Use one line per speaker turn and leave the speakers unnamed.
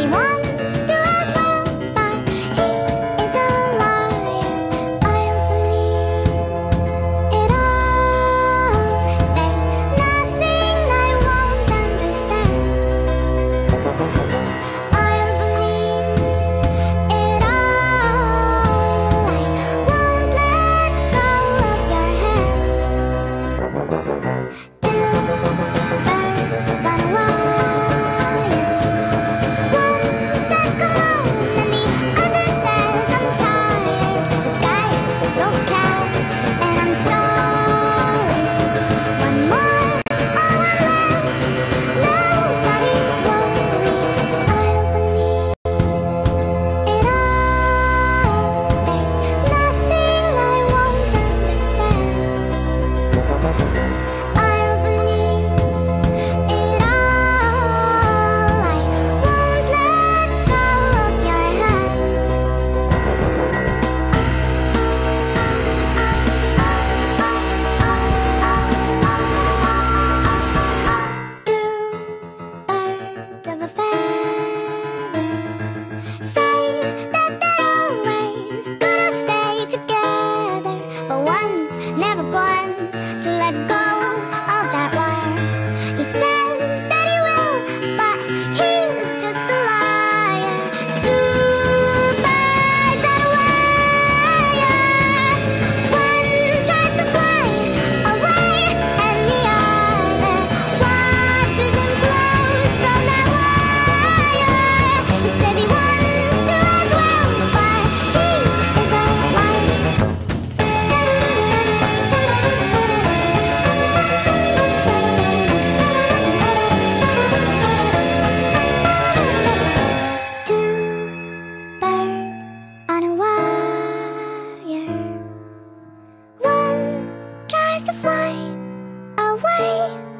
wants to as well, but he is a liar. I'll believe it all. There's nothing I won't understand. I'll believe it all. I won't let go of your hand. Two birds on a wire. One says come on, and the other says I'm tired. The sky is overcast, and I'm sorry. One more, oh one less. Nobody's worried. I'll believe it all. There's nothing I won't understand. I'll believe it all. I won't let go of your hand. Two birds of a feather say that they're always gonna stay together, but one's never going to let go of that wire. He says that he will, but he's just a liar. Two birds on a wire. One tries to fly away, and the other watches him close from that wire. He says he wants to as well, but he is a liar. Two birds on a wire. One tries to fly away,